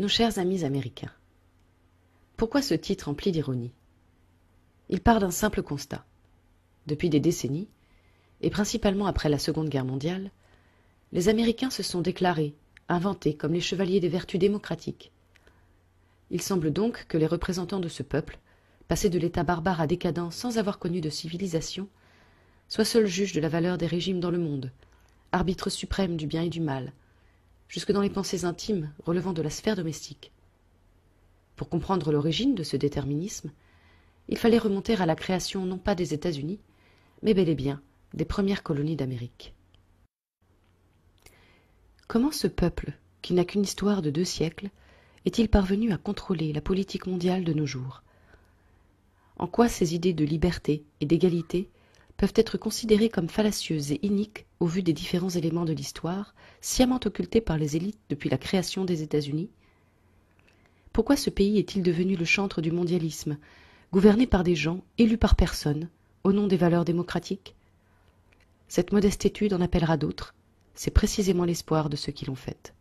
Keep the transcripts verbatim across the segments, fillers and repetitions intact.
chers amis américains. Pourquoi ce titre empli d'ironie? Il part d'un simple constat. Depuis des décennies, et principalement après la Seconde Guerre mondiale, les Américains se sont déclarés, inventés comme les chevaliers des vertus démocratiques. Il semble donc que les représentants de ce peuple, passés de l'état barbare à décadent sans avoir connu de civilisation, soient seuls juges de la valeur des régimes dans le monde, arbitres suprêmes du bien et du mal, jusque dans les pensées intimes relevant de la sphère domestique. Pour comprendre l'origine de ce déterminisme, il fallait remonter à la création non pas des États-Unis, mais bel et bien des premières colonies d'Amérique. Comment ce peuple, qui n'a qu'une histoire de deux siècles, est-il parvenu à contrôler la politique mondiale de nos jours? En quoi ces idées de liberté et d'égalité peuvent être considérées comme fallacieuses et iniques au vu des différents éléments de l'histoire, sciemment occultés par les élites depuis la création des États-Unis? Pourquoi ce pays est-il devenu le chantre du mondialisme, gouverné par des gens élus par personne, au nom des valeurs démocratiques? Cette modeste étude en appellera d'autres, c'est précisément l'espoir de ceux qui l'ont faite.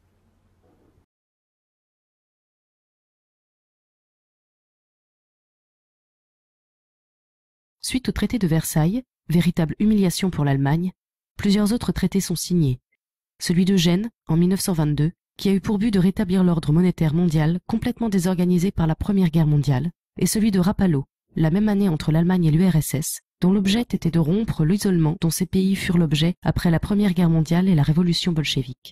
Suite au traité de Versailles, véritable humiliation pour l'Allemagne, plusieurs autres traités sont signés. Celui de Gênes, en mille neuf cent vingt-deux, qui a eu pour but de rétablir l'ordre monétaire mondial complètement désorganisé par la Première Guerre mondiale, et celui de Rapallo, la même année entre l'Allemagne et l'U R S S, dont l'objet était de rompre l'isolement dont ces pays furent l'objet après la Première Guerre mondiale et la révolution bolchevique.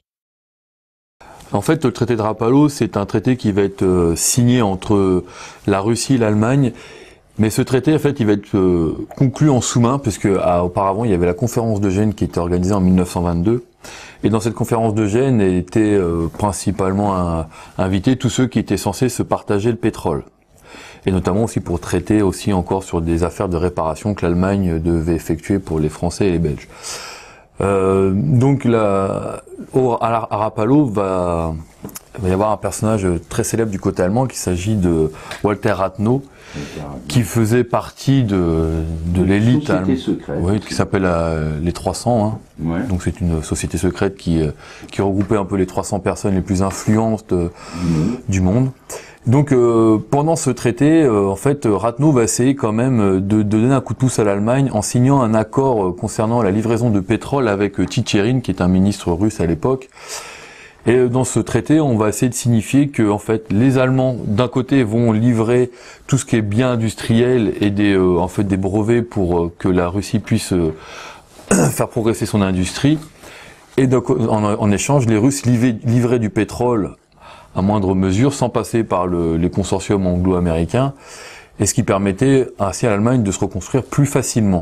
En fait, le traité de Rapallo, c'est un traité qui va être euh, signé entre la Russie et l'Allemagne. Mais ce traité, en fait, il va être euh, conclu en sous-main, puisque ah, auparavant, il y avait la conférence de Gênes qui était organisée en mille neuf cent vingt-deux. Et dans cette conférence de Gênes étaient euh, principalement un, invités tous ceux qui étaient censés se partager le pétrole. Et notamment aussi pour traiter aussi encore sur des affaires de réparation que l'Allemagne devait effectuer pour les Français et les Belges. Euh, donc là, au, à, à Rapallo, va, il va y avoir un personnage très célèbre du côté allemand, qui s'agit de Walter Rathenau, qui faisait partie de, de l'élite allemande, oui, qui s'appelle euh, les trois cents. Hein. Ouais. Donc c'est une société secrète qui, euh, qui regroupait un peu les trois cents personnes les plus influentes euh, mmh. du monde. Donc euh, pendant ce traité, euh, en fait, Rathenau va essayer quand même de, de donner un coup de pouce à l'Allemagne en signant un accord euh, concernant la livraison de pétrole avec euh, Tchitcherin, qui est un ministre russe à l'époque. Et dans ce traité, on va essayer de signifier que, en fait, les Allemands, d'un côté, vont livrer tout ce qui est bien industriel et des, euh, en fait, des brevets pour euh, que la Russie puisse euh, faire progresser son industrie. Et donc, en, en échange, les Russes livraient, livraient du pétrole à moindre mesure, sans passer par le, les consortiums anglo-américains, et ce qui permettait ainsi à l'Allemagne de se reconstruire plus facilement.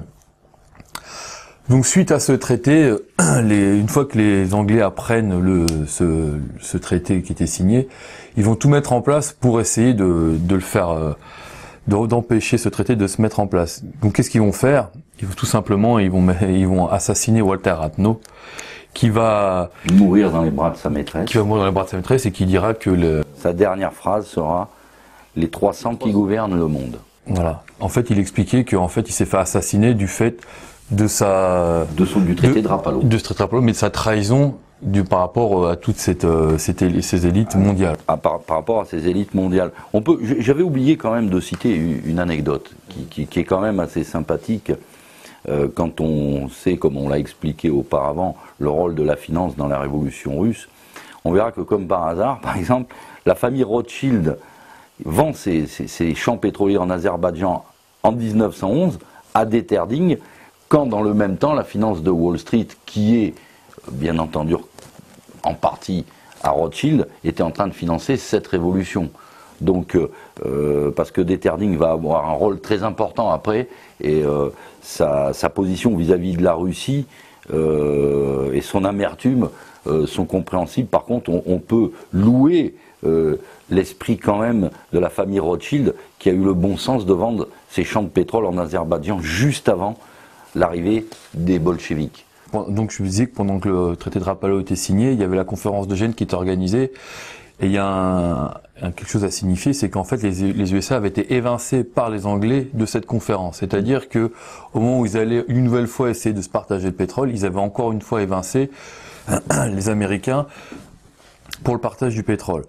Donc suite à ce traité, les, une fois que les Anglais apprennent le, ce, ce traité qui était signé, ils vont tout mettre en place pour essayer de, de le faire, de, d'empêcher ce traité de se mettre en place. Donc qu'est-ce qu'ils vont faire? Ils vont tout simplement, ils vont, ils vont assassiner Walter Rathenau, qui va mourir dans les bras de sa maîtresse. Qui va mourir dans les bras de sa maîtresse et qui dira que le... sa dernière phrase sera « les trois cents qui gouvernent le monde ». Voilà. En fait, il expliquait qu'en fait, il s'est fait assassiner du fait de sa... De son, du traité de, de Rapallo. De ce traité de Rapallo, mais de sa trahison du, par rapport à toutes cette, cette, ces élites mondiales. Ah, par, par rapport à ces élites mondiales. On peut, j'avais oublié quand même de citer une anecdote qui, qui, qui est quand même assez sympathique. Euh, quand on sait, comme on l'a expliqué auparavant, le rôle de la finance dans la révolution russe, on verra que comme par hasard, par exemple, la famille Rothschild vend ses, ses, ses champs pétroliers en Azerbaïdjan en mille neuf cent onze à Deterding, quand dans le même temps la finance de Wall Street, qui est bien entendu en partie à Rothschild, était en train de financer cette révolution. Donc, euh, parce que Deterding va avoir un rôle très important après, et euh, sa, sa position vis-à-vis de la Russie euh, et son amertume euh, sont compréhensibles. Par contre, on, on peut louer euh, l'esprit quand même de la famille Rothschild, qui a eu le bon sens de vendre ses champs de pétrole en Azerbaïdjan juste avant l'arrivée des bolcheviks. Donc je vous disais que pendant que le traité de Rapallo était signé, il y avait la conférence de Gênes qui était organisée. Et il y a un, un, quelque chose à signifier, c'est qu'en fait les, les U S A avaient été évincés par les Anglais de cette conférence. C'est-à-dire que au moment où ils allaient une nouvelle fois essayer de se partager le pétrole, ils avaient encore une fois évincé les Américains pour le partage du pétrole.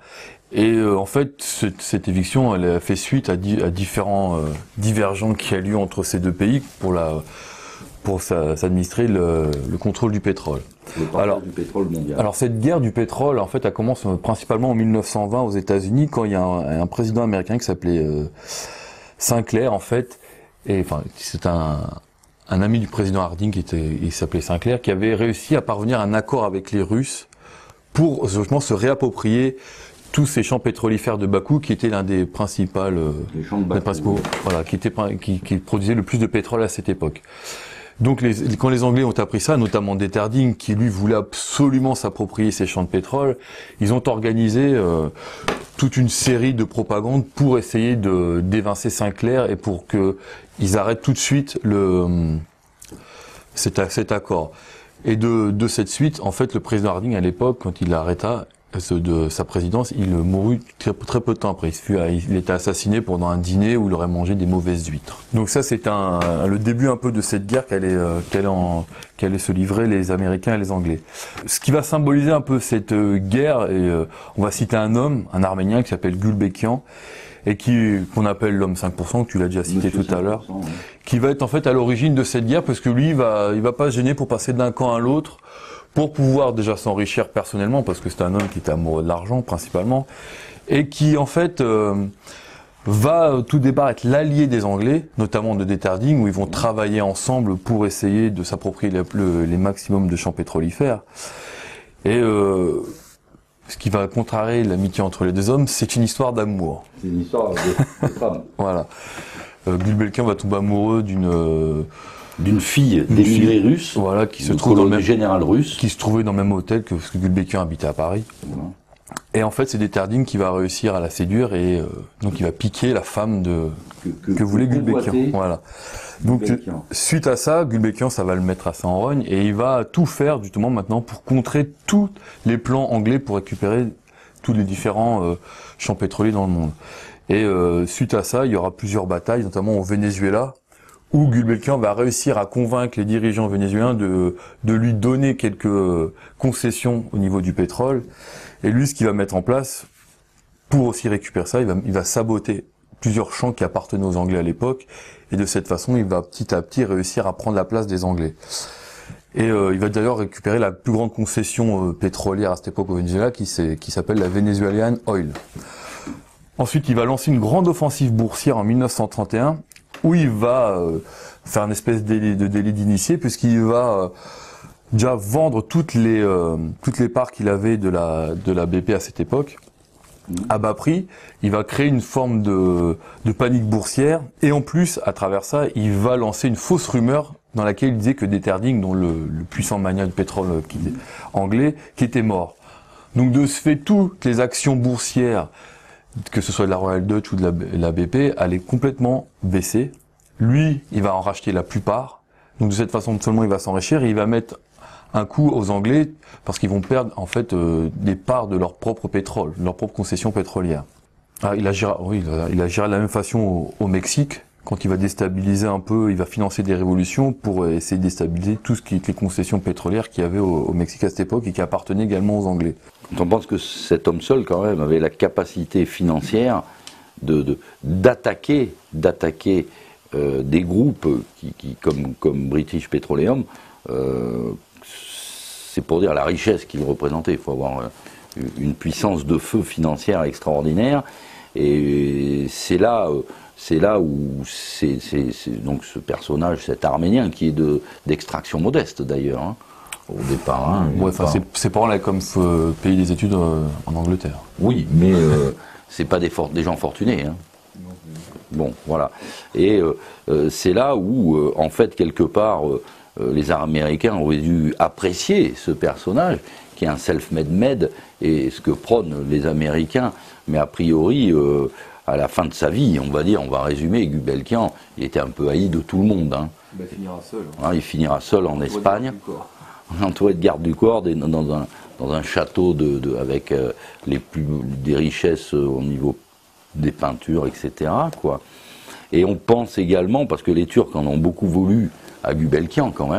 Et euh, en fait, cette, cette éviction, elle a fait suite à, di à différents euh, divergences qui a lieu entre ces deux pays pour la pour s'administrer le, le contrôle du pétrole. Le alors, du pétrole mondial. Alors cette guerre du pétrole, en fait, elle commence principalement en mille neuf cent vingt aux États-Unis, quand il y a un, un président américain qui s'appelait euh, Sinclair, en fait, et enfin c'est un, un ami du président Harding qui était, il s'appelait Sinclair, qui avait réussi à parvenir à un accord avec les Russes pour justement se réapproprier tous ces champs pétrolifères de Bakou, qui étaient l'un des principaux, euh, les champs de Bakou, principaux, oui. voilà, qui était qui, qui produisait le plus de pétrole à cette époque. Donc les, quand les Anglais ont appris ça, notamment Deterding, qui lui voulait absolument s'approprier ces champs de pétrole, ils ont organisé euh, toute une série de propagandes pour essayer de d'évincer Sinclair et pour que ils arrêtent tout de suite le cet, cet accord. Et de, de cette suite, en fait, le président Harding à l'époque, quand il l'arrêta de sa présidence, il mourut très, très peu de temps après. Il, fut, il était assassiné pendant un dîner où il aurait mangé des mauvaises huîtres. Donc ça, c'est un, le début un peu de cette guerre qu'allaient qu'allait qu'allait se livrer les Américains et les Anglais. Ce qui va symboliser un peu cette guerre, et euh, on va citer un homme, un Arménien qui s'appelle Gulbenkian, et qui qu'on appelle l'homme cinq pour cent, que tu l'as déjà cité tout à l'heure, ouais. Qui va être en fait à l'origine de cette guerre, parce que lui, il va, il va pas se gêner pour passer d'un camp à l'autre, pour pouvoir déjà s'enrichir personnellement, parce que c'est un homme qui était amoureux de l'argent principalement, et qui en fait euh, va tout départ être l'allié des Anglais, notamment de Deterding, où ils vont travailler ensemble pour essayer de s'approprier les, le, les maximums de champs pétrolifères. Et euh, ce qui va contrarier l'amitié entre les deux hommes, c'est une histoire d'amour. C'est une histoire de, de femme. Voilà. Euh, Gulbenkian va tomber amoureux d'une... Euh, d'une fille d'émigrés russes, voilà, qui se trouve dans le même général russe, qui se trouvait dans le même hôtel que, que Gulbenkian habitait à Paris. Voilà. Et en fait, c'est Deterding qui va réussir à la séduire et euh, donc il va piquer la femme de que, que, que voulait Gulbenkian. Voilà. Donc Gulbenkian. Suite à ça, Gulbenkian, ça va le mettre assez en rogne et il va tout faire justement maintenant pour contrer tous les plans anglais pour récupérer tous les différents euh, champs pétroliers dans le monde. Et euh, suite à ça, il y aura plusieurs batailles, notamment au Venezuela, où Gulbenkian va réussir à convaincre les dirigeants vénézuéliens de, de lui donner quelques concessions au niveau du pétrole. Et lui, ce qu'il va mettre en place, pour aussi récupérer ça, il va, il va saboter plusieurs champs qui appartenaient aux Anglais à l'époque. Et de cette façon, il va petit à petit réussir à prendre la place des Anglais. Et euh, il va d'ailleurs récupérer la plus grande concession euh, pétrolière à cette époque au Venezuela, qui s'appelle la Venezuelan Oil. Ensuite, il va lancer une grande offensive boursière en mille neuf cent trente et un, où il va euh, faire une espèce de délit, de délit d'initié, puisqu'il va euh, déjà vendre toutes les euh, toutes les parts qu'il avait de la de la B P à cette époque à bas prix. Il va créer une forme de de panique boursière, et en plus, à travers ça, il va lancer une fausse rumeur dans laquelle il disait que Deterding, dont le, le puissant magnat du pétrole qui, anglais, qui était mort. Donc de ce fait, toutes les actions boursières, que ce soit de la Royal Dutch ou de la, la B P, allait complètement baisser. Lui, il va en racheter la plupart. Donc de cette façon, seulement il va s'enrichir et il va mettre un coup aux Anglais parce qu'ils vont perdre en fait euh, des parts de leur propre pétrole, de leur propre concession pétrolière. Ah, il agira, oui, il agira de la même façon au, au Mexique, quand il va déstabiliser un peu, il va financer des révolutions pour essayer de déstabiliser tout ce qui est les concessions pétrolières qu'il y avait au, au Mexique à cette époque et qui appartenaient également aux Anglais. Quand on pense que cet homme seul, quand même, avait la capacité financière de, de, d'attaquer, d'attaquer euh, des groupes qui, qui, comme, comme British Petroleum, euh, c'est pour dire la richesse qu'il représentait. Il faut avoir euh, une puissance de feu financière extraordinaire. Et c'est là, euh, c'est là où c'est, c'est, c'est donc ce personnage, cet Arménien, qui est de, d'extraction modeste d'ailleurs, hein, au départ. Hein, ouais, enfin, ses, ses parents là comme euh, pays des études euh, en Angleterre. Oui, mais euh, c'est pas des, for- des gens fortunés. Hein. Bon, voilà. Et euh, euh, c'est là où, euh, en fait, quelque part, euh, les Américains auraient dû apprécier ce personnage, qui est un self-made man, et ce que prônent les Américains. Mais a priori, euh, à la fin de sa vie, on va dire, on va résumer, Gulbenkian, il était un peu haï de tout le monde. Hein. Il finira seul. Hein, il finira seul en Espagne, entouré de gardes du corps, dans, dans, un, dans un château de, de, avec euh, les plus, des richesses au niveau des peintures, et cetera, quoi. Et on pense également, parce que les Turcs en ont beaucoup voulu à Gulbenkian quand même,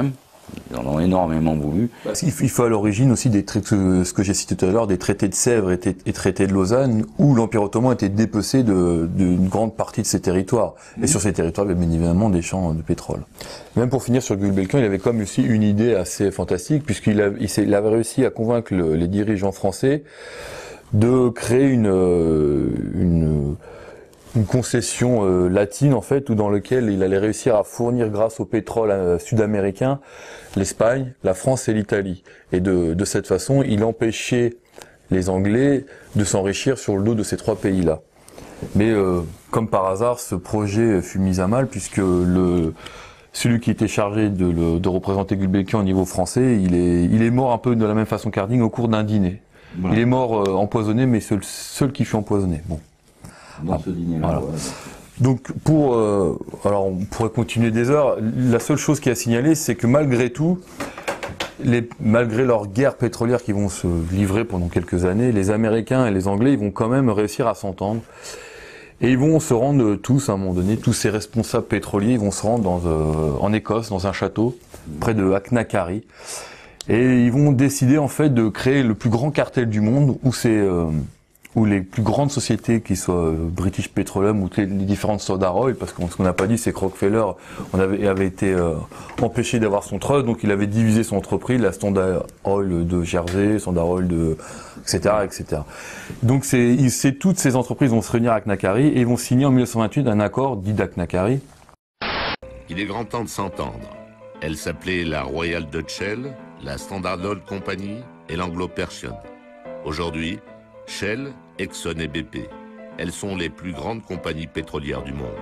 Ils en ont énormément voulu. Il faut à l'origine aussi des traités, ce que j'ai cité tout à l'heure, des traités de Sèvres et, et traités de Lausanne, où l'Empire ottoman était dépecé d'une de, de grande partie de ses territoires. Mmh. Et sur ces territoires, il y avait bien évidemment des champs de pétrole. Même pour finir sur Gulbenkian, il avait comme aussi une idée assez fantastique, puisqu'il a, il, il avait réussi à convaincre le, les dirigeants français de créer une, une une concession euh, latine en fait, ou dans lequel il allait réussir à fournir grâce au pétrole euh, sud-américain l'Espagne, la France et l'Italie. Et de, de cette façon, il empêchait les Anglais de s'enrichir sur le dos de ces trois pays-là. Mais euh, comme par hasard, ce projet fut mis à mal puisque le celui qui était chargé de, le, de représenter Gulbenkian au niveau français, il est, il est mort un peu de la même façon qu'Harding au cours d'un dîner. Voilà. Il est mort euh, empoisonné, mais seul, seul qui fut empoisonné. Bon. Dans ah, ce dîner-là. Voilà. Ouais. Donc, pour, euh, alors on pourrait continuer des heures. La seule chose qui a signalé, c'est que malgré tout, les, malgré leur guerre pétrolière qui vont se livrer pendant quelques années, les Américains et les Anglais, ils vont quand même réussir à s'entendre. Et ils vont se rendre tous, à un moment donné, tous ces responsables pétroliers, ils vont se rendre dans, euh, en Écosse, dans un château, près de Achnacarry. Et ils vont décider, en fait, de créer le plus grand cartel du monde, où c'est... Euh, où les plus grandes sociétés, qui soient British Petroleum ou les, les différentes Standard Oil, parce que ce qu'on n'a pas dit, c'est que Rockefeller on avait, avait été euh, empêché d'avoir son trust, donc il avait divisé son entreprise, la Standard Oil de Jersey, Standard Oil de, et cetera, et cetera. Donc c'est, c'est toutes ces entreprises vont se réunir à Achnacarry et vont signer en mille neuf cent vingt-huit un accord dit d'Achnacarry. Il est grand temps de s'entendre. Elle s'appelait la Royal Dutch Shell, la Standard Oil Company et l'Anglo-Persian. Aujourd'hui, Shell, Exxon et B P. Elles sont les plus grandes compagnies pétrolières du monde.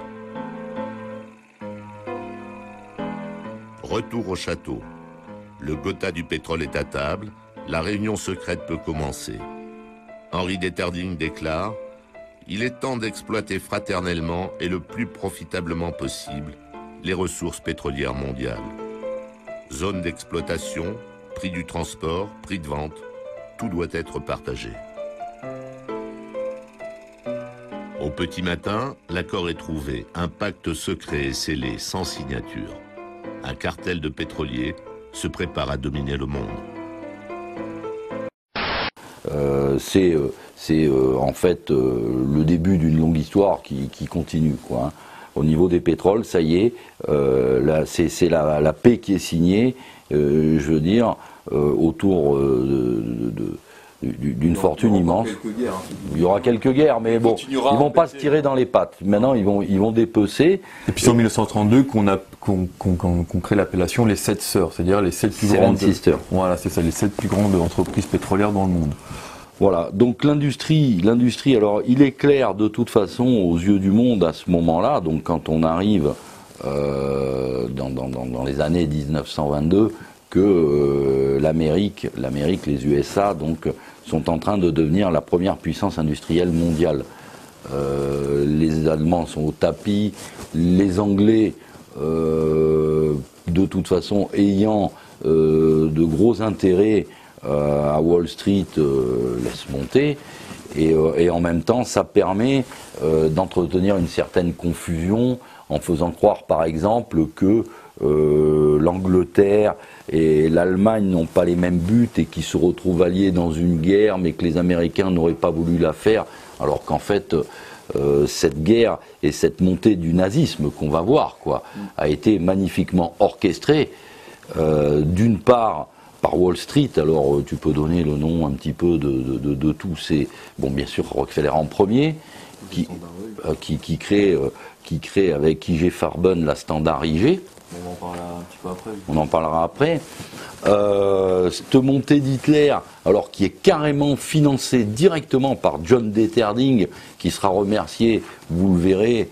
Retour au château. Le Gotha du pétrole est à table. La réunion secrète peut commencer. Henry Deterding déclare « Il est temps d'exploiter fraternellement et le plus profitablement possible les ressources pétrolières mondiales. Zone d'exploitation, prix du transport, prix de vente, tout doit être partagé. » Au petit matin, l'accord est trouvé, un pacte secret est scellé, sans signature. Un cartel de pétroliers se prépare à dominer le monde. Euh, c'est euh, c'est euh, en fait euh, le début d'une longue histoire qui, qui continue, quoi, hein. Au niveau des pétroles, ça y est, euh, c'est la, la paix qui est signée, euh, je veux dire, euh, autour euh, de... de d'une fortune immense. Guerres, hein. Il y aura quelques guerres, mais bon, ils vont pas se tirer dans les pattes. Maintenant, ils vont, ils vont dépecer. Et puis c'est en mille neuf cent trente-deux qu'on a, qu'on, qu'on, qu'on crée l'appellation les sept sœurs, c'est-à-dire les sept plus grandes. Sisters. Voilà, c'est ça, les sept plus grandes entreprises pétrolières dans le monde. Voilà. Donc l'industrie, l'industrie. Alors, il est clair de toute façon aux yeux du monde à ce moment-là. Donc, quand on arrive euh, dans, dans, dans, dans les années mille neuf cent vingt-deux. Que euh, l'Amérique, l'Amérique, les U S A, donc, sont en train de devenir la première puissance industrielle mondiale. Euh, les Allemands sont au tapis, les Anglais, euh, de toute façon, ayant euh, de gros intérêts euh, à Wall Street, euh, laissent monter. Et, euh, et en même temps, ça permet euh, d'entretenir une certaine confusion en faisant croire, par exemple, que euh, l'Angleterre et l'Allemagne n'ont pas les mêmes buts et qui se retrouvent alliés dans une guerre, mais que les Américains n'auraient pas voulu la faire, alors qu'en fait, euh, cette guerre et cette montée du nazisme qu'on va voir, quoi, a été magnifiquement orchestrée, euh, d'une part par Wall Street. Alors tu peux donner le nom un petit peu de, de, de, de tous ces... Bon, bien sûr, Rockefeller en premier, qui, euh, qui, qui, crée, euh, qui crée avec I G Farben la Standard I G. On en parlera un petit peu après. On en parlera après. Euh, cette montée d'Hitler, alors qui est carrément financée directement par John Deterding, qui sera remercié, vous le verrez.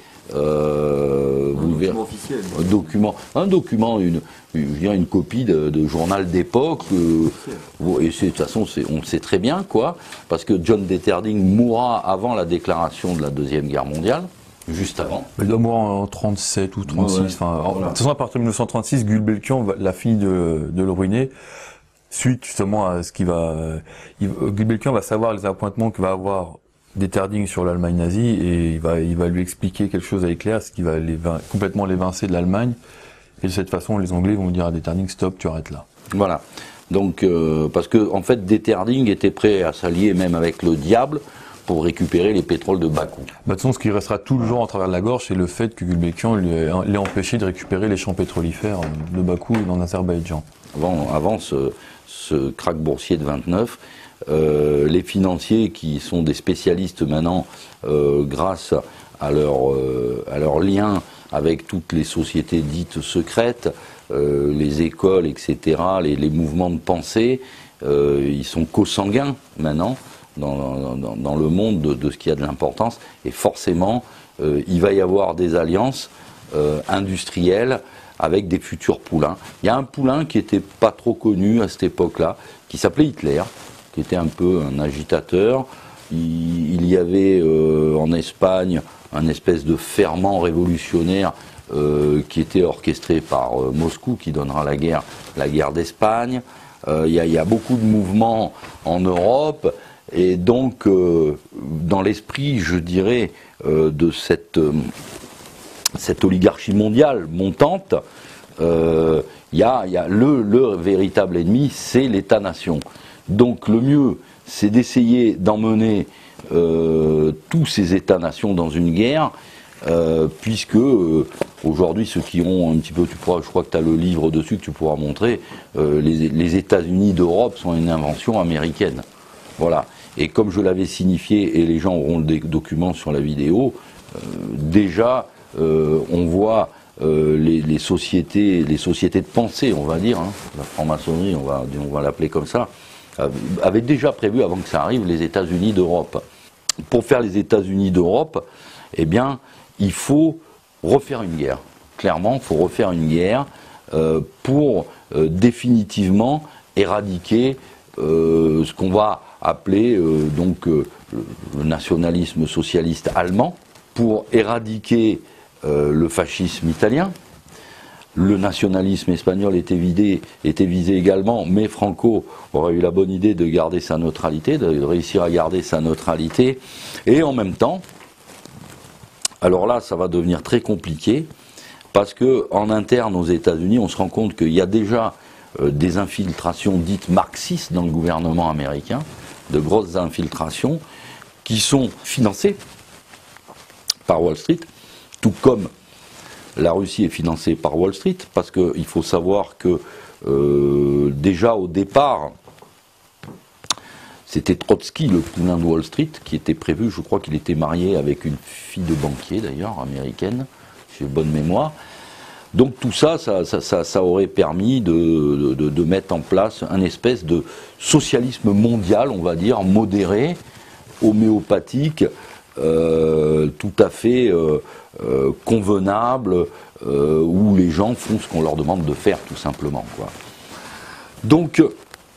Euh, un vous document verrez, officiel. Un document, un document, une, une, une copie de, de journal d'époque. Euh, et de toute façon, on le sait très bien, quoi, parce que John Deterding mourra avant la déclaration de la Deuxième Guerre mondiale. Juste avant. Il doit mourir en trente-sept ou trente-six. Ouais, ouais. Enfin, voilà. De toute façon, à partir de mille neuf cent trente-six, Gulbenkian l'a fini de, de le ruiner, suite justement à ce qu'il va... Il, Gulbenkian va savoir les appointements que va avoir Deterding sur l'Allemagne nazie, et il va, il va lui expliquer quelque chose à Hitler, ce qui va les, complètement l'évincer de l'Allemagne. Et de cette façon, les Anglais vont dire à Detterding, stop, tu arrêtes là. Voilà. Donc, euh, parce que en fait, Detterding était prêt à s'allier même avec le diable pour récupérer les pétroles de Bakou. Bah, de toute façon, ce qui restera toujours en travers de la gorge, c'est le fait que Gulbenkian l'ait empêché de récupérer les champs pétrolifères de Bakou et dans l'Azerbaïdjan. Avant, avant ce, ce krach boursier de vingt-neuf, euh, les financiers qui sont des spécialistes maintenant, euh, grâce à leur, euh, à leur lien avec toutes les sociétés dites secrètes, euh, les écoles, et cetera, les, les mouvements de pensée, euh, ils sont co-sanguins maintenant dans, dans, dans le monde de, de ce qui a de l'importance. Et forcément, euh, il va y avoir des alliances euh, industrielles avec des futurs poulains. Il y a un poulain qui n'était pas trop connu à cette époque-là, qui s'appelait Hitler, qui était un peu un agitateur. Il, il y avait euh, en Espagne un espèce de ferment révolutionnaire euh, qui était orchestré par euh, Moscou, qui donnera la guerre, la guerre d'Espagne. Euh, il y a, il y a beaucoup de mouvements en Europe, et donc euh, dans l'esprit, je dirais, euh, de cette, euh, cette oligarchie mondiale montante, euh, il y a, il y a le, le véritable ennemi, c'est l'État-nation. Donc le mieux, c'est d'essayer d'emmener euh, tous ces États-nations dans une guerre, euh, puisque euh, aujourd'hui, ceux qui ont un petit peu, tu pourras, je crois que tu as le livre dessus que tu pourras montrer, euh, les, les États-Unis d'Europe sont une invention américaine. Voilà. Et comme je l'avais signifié, et les gens auront le document sur la vidéo, euh, déjà, euh, on voit euh, les, les sociétés, les sociétés de pensée, on va dire, hein, la franc-maçonnerie, on va, on va l'appeler comme ça, avait déjà prévu, avant que ça arrive, les États-Unis d'Europe. Pour faire les États-Unis d'Europe, eh bien, il faut refaire une guerre. Clairement, il faut refaire une guerre euh, pour euh, définitivement éradiquer euh, ce qu'on va appeler euh, donc euh, le nationalisme socialiste allemand, pour éradiquer euh, le fascisme italien. Le nationalisme espagnol était, vidé, était visé également, mais Franco aurait eu la bonne idée de garder sa neutralité, de réussir à garder sa neutralité. Et en même temps, alors là, ça va devenir très compliqué, parce qu'en interne aux États-Unis, on se rend compte qu'il y a déjà euh, des infiltrations dites marxistes dans le gouvernement américain, de grosses infiltrations, qui sont financées par Wall Street, tout comme la Russie est financée par Wall Street, parce qu'il faut savoir que euh, déjà au départ, c'était Trotsky, le poulain de Wall Street, qui était prévu, je crois qu'il était marié avec une fille de banquier d'ailleurs, américaine, j'ai bonne mémoire. Donc tout ça, ça, ça, ça, ça aurait permis de, de, de mettre en place un espèce de socialisme mondial, on va dire, modéré, homéopathique, euh, tout à fait euh, euh, convenable, euh, où les gens font ce qu'on leur demande de faire, tout simplement, quoi. Donc,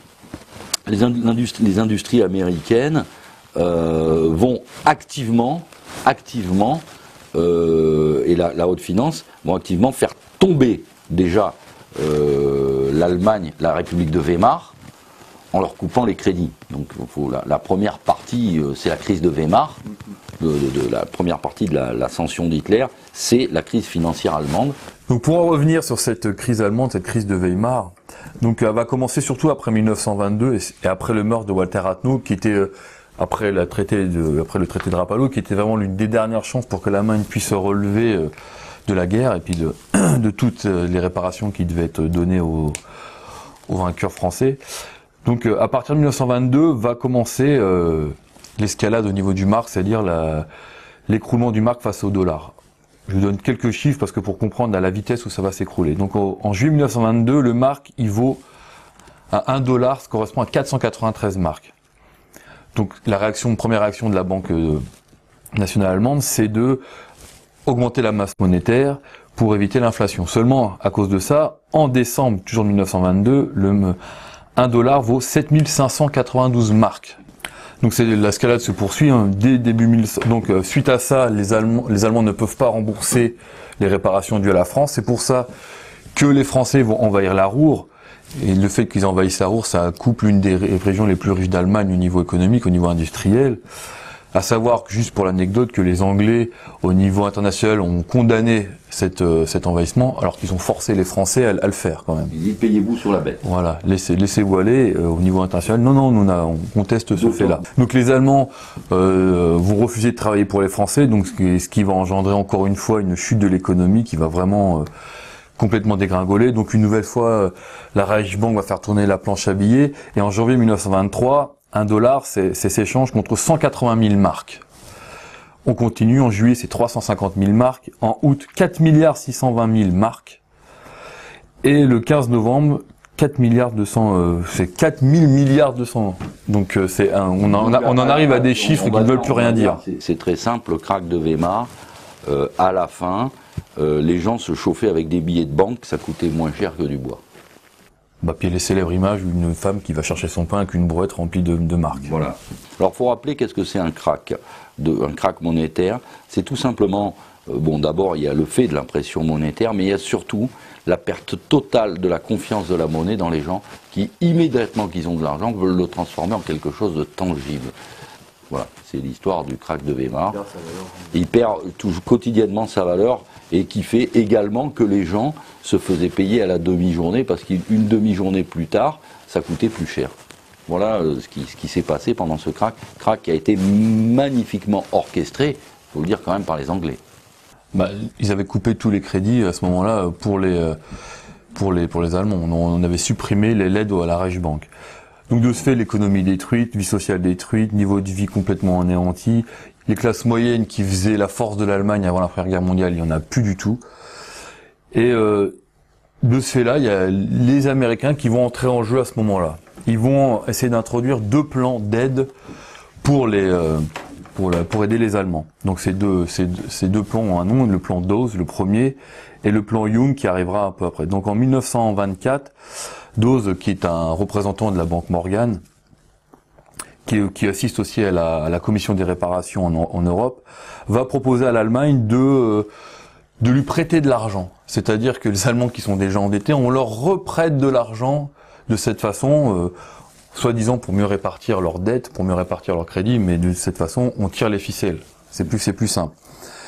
les, industries, les industries américaines euh, vont activement, activement, euh, et la, la haute finance vont activement faire tomber déjà euh, l'Allemagne, la République de Weimar, en leur coupant les crédits. Donc faut, la, la première partie, euh, c'est la crise de Weimar, de, de, de la première partie de l'ascension d'Hitler, c'est la crise financière allemande. Donc pour en revenir sur cette crise allemande, cette crise de Weimar, donc elle va commencer surtout après mille neuf cent vingt-deux et, et après le meurtre de Walter Rathenau, qui était euh, après, la traité de, après le traité de Rapallo, qui était vraiment l'une des dernières chances pour que l'Allemagne puisse se relever euh, de la guerre et puis de, de toutes les réparations qui devaient être données aux, aux vainqueurs français. Donc euh, à partir de mille neuf cent vingt-deux va commencer euh, l'escalade au niveau du mark, c'est-à-dire l'écroulement du mark face au dollar. Je vous donne quelques chiffres parce que pour comprendre à la vitesse où ça va s'écrouler. Donc au, en juillet mille neuf cent vingt-deux, le mark il vaut à un dollar, ce correspond à quatre cent quatre-vingt-treize marks. Donc la réaction, première réaction de la Banque euh, nationale allemande, c'est de augmenter la masse monétaire pour éviter l'inflation. Seulement à cause de ça, en décembre toujours mille neuf cent vingt-deux, le un dollar vaut sept mille cinq cent quatre-vingt-douze marks. Donc l'escalade se poursuit hein, dès début mille. Donc euh, suite à ça, les Allemands, les Allemands ne peuvent pas rembourser les réparations dues à la France. C'est pour ça que les Français vont envahir la Ruhr. Et le fait qu'ils envahissent la Ruhr, ça coupe l'une des régions les plus riches d'Allemagne au niveau économique, au niveau industriel. À savoir, juste pour l'anecdote, que les Anglais, au niveau international, ont condamné cette, euh, cet envahissement, alors qu'ils ont forcé les Français à, à le faire quand même. Ils disent payez-vous sur la bête. Voilà, laissez, laissez-vous aller euh, au niveau international. Non, non, on, a, on conteste ce fait-là. Donc les Allemands euh, vont refuser de travailler pour les Français, donc ce qui, ce qui va engendrer encore une fois une chute de l'économie qui va vraiment euh, complètement dégringoler. Donc une nouvelle fois, euh, la Reichsbank va faire tourner la planche à billets. Et en janvier mille neuf cent vingt-trois, un dollar, c'est s'échange contre cent quatre-vingt mille marques. On continue, en juillet, c'est trois cent cinquante mille marques. En août, quatre milliards six cent vingt mille marques. Et le quinze novembre, quatre milliards deux cents, euh, c'est quatre mille milliards deux cents. Donc euh, c'est un, on, en, on en arrive à des chiffres qui ne veulent plus rien dire. C'est très simple, le krach de Weimar, euh, à la fin, euh, les gens se chauffaient avec des billets de banque, ça coûtait moins cher que du bois. Bah, puis les célèbres images d'une femme qui va chercher son pain avec une brouette remplie de, de marques. Voilà. Alors, il faut rappeler qu'est-ce que c'est un krach, de, un krach monétaire. C'est tout simplement, euh, bon, d'abord, il y a le fait de l'impression monétaire, mais il y a surtout la perte totale de la confiance de la monnaie dans les gens qui, immédiatement qu'ils ont de l'argent, veulent le transformer en quelque chose de tangible. Voilà, c'est l'histoire du krach de Weimar. Il perd toujours quotidiennement sa valeur et qui fait également que les gens se faisaient payer à la demi-journée parce qu'une demi-journée plus tard, ça coûtait plus cher. Voilà euh, ce qui, ce qui s'est passé pendant ce krach, krach qui a été magnifiquement orchestré, il faut le dire quand même, par les Anglais. Bah, ils avaient coupé tous les crédits à ce moment-là pour les, pour les, pour les Allemands. On, on avait supprimé les l'aide à la Reichsbank. Donc de ce fait, l'économie détruite, vie sociale détruite, niveau de vie complètement anéanti. Les classes moyennes qui faisaient la force de l'Allemagne avant la Première Guerre mondiale, il n'y en a plus du tout. Et euh, de ce fait-là, il y a les Américains qui vont entrer en jeu à ce moment-là. Ils vont essayer d'introduire deux plans d'aide pour les euh, pour, la, pour aider les Allemands. Donc ces deux, ces, ces deux plans ont un nom, le plan Dawes, le premier, et le plan Young qui arrivera un peu après. Donc en mille neuf cent vingt-quatre, Dawes, qui est un représentant de la banque Morgan, qui, qui assiste aussi à la, à la commission des réparations en, en Europe, va proposer à l'Allemagne de, de lui prêter de l'argent. C'est-à-dire que les Allemands qui sont déjà endettés, on leur reprête de l'argent de cette façon, euh, soi-disant pour mieux répartir leurs dettes, pour mieux répartir leurs crédits, mais de cette façon, on tire les ficelles. C'est plus, c'est plus simple.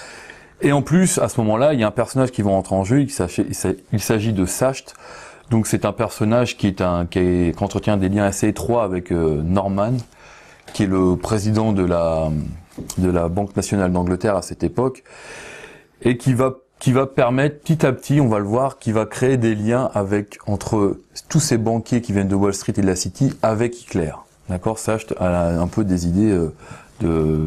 Et en plus, à ce moment-là, il y a un personnage qui va entrer en jeu, il s'agit de Sacht. Donc c'est un personnage qui est un, qui, est, qui entretient des liens assez étroits avec euh, Norman, qui est le président de la, de la Banque nationale d'Angleterre à cette époque, et qui va, qui va permettre petit à petit, on va le voir, qui va créer des liens avec, entre tous ces banquiers qui viennent de Wall Street et de la City, avec Hitler. D'accord? Sacht a un peu des idées euh, de...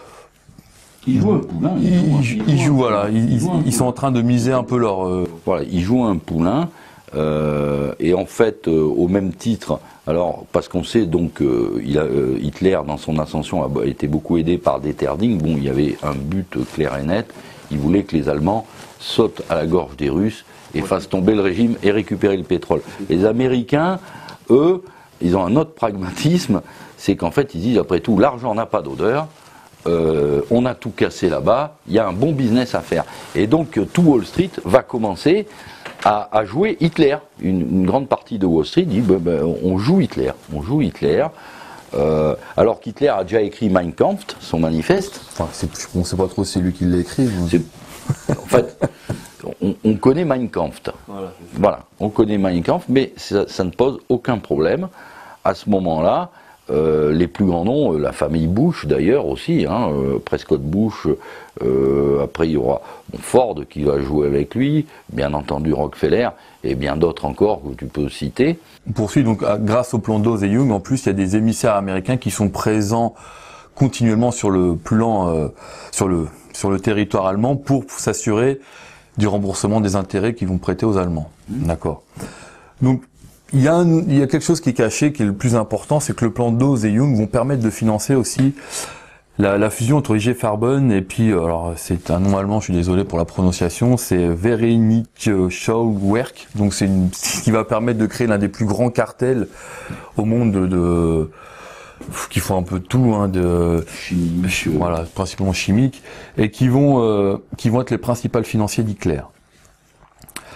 Ils jouent un poulain. Ils, ils, jouent, ils, jouent, voilà, ils, ils, ils sont en train de miser un peu leur... Euh... Voilà, ils jouent un poulain, euh, et en fait, euh, au même titre, alors, parce qu'on sait donc, euh, il a, euh, Hitler, dans son ascension, a été beaucoup aidé par Detterding. Bon, il y avait un but clair et net, il voulait que les Allemands sautent à la gorge des Russes et fassent tomber le régime et récupérer le pétrole. Les Américains, eux, ils ont un autre pragmatisme, c'est qu'en fait, ils disent, après tout, l'argent n'a pas d'odeur, Euh, on a tout cassé là-bas, il y a un bon business à faire. Et donc tout Wall Street va commencer à, à jouer Hitler. Une, une grande partie de Wall Street dit bah, bah, on joue Hitler, on joue Hitler. Euh, alors qu'Hitler a déjà écrit Mein Kampf, son manifeste. Enfin, on ne sait pas trop si c'est lui qui l'a écrit. En fait, on, on connaît Mein Kampf. Voilà, voilà, on connaît Mein Kampf, mais ça, ça ne pose aucun problème. À ce moment-là, Euh, les plus grands noms, la famille Bush d'ailleurs aussi, hein, euh, Prescott Bush, euh, après il y aura bon, Ford qui va jouer avec lui, bien entendu Rockefeller, et bien d'autres encore que tu peux citer. On poursuit donc grâce au plan Dawes et Young, en plus il y a des émissaires américains qui sont présents continuellement sur le plan, euh, sur le, sur le territoire allemand pour s'assurer du remboursement des intérêts qu'ils vont prêter aux Allemands. Mmh. D'accord. Donc, Il y, a un, il y a quelque chose qui est caché, qui est le plus important, c'est que le plan Dawes et Young vont permettre de financer aussi la, la fusion entre I G Farben et puis, alors c'est un nom allemand, je suis désolé pour la prononciation, c'est Vereinigungswerk, donc c'est ce qui va permettre de créer l'un des plus grands cartels au monde de, de qui font un peu tout, hein, de chimique, voilà, principalement chimique, et qui vont, euh, qui vont être les principaux financiers d'Hitler.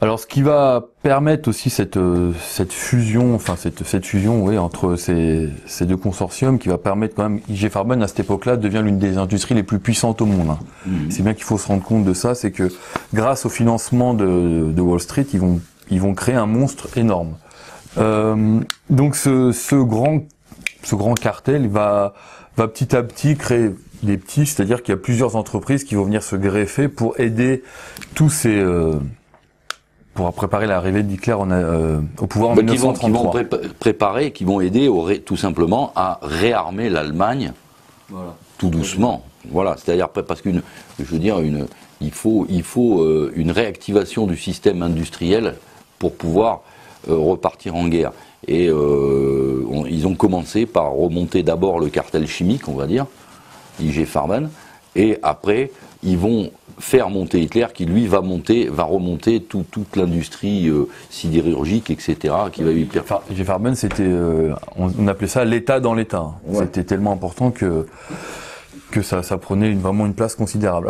Alors, ce qui va permettre aussi cette euh, cette fusion, enfin cette cette fusion, oui, entre ces ces deux consortiums, qui va permettre quand même, I G Farben à cette époque-là devient l'une des industries les plus puissantes au monde. Hein. Mmh. C'est bien qu'il faut se rendre compte de ça, c'est que grâce au financement de de Wall Street, ils vont ils vont créer un monstre énorme. Euh, donc ce ce grand ce grand cartel va va petit à petit créer des petits, c'est-à-dire qu'il y a plusieurs entreprises qui vont venir se greffer pour aider tous ces euh, pour préparer l'arrivée d'Hitler euh, au pouvoir en bah, mille neuf cent trente-trois. Qui vont, qui vont pré préparer, qui vont aider au ré, tout simplement à réarmer l'Allemagne, voilà. Tout doucement. Voilà, c'est-à-dire parce qu'une, je veux dire, une, il faut, il faut euh, une réactivation du système industriel pour pouvoir euh, repartir en guerre. Et euh, on, ils ont commencé par remonter d'abord le cartel chimique, on va dire, I G Farben, et après ils vont faire monter Hitler, qui lui va monter, va remonter tout, toute l'industrie euh, sidérurgique, et cetera, qui va lui permettre. I G Farben, c'était, euh, on, on appelait ça l'État dans l'État. Ouais. C'était tellement important que que ça, ça prenait une, vraiment une place considérable.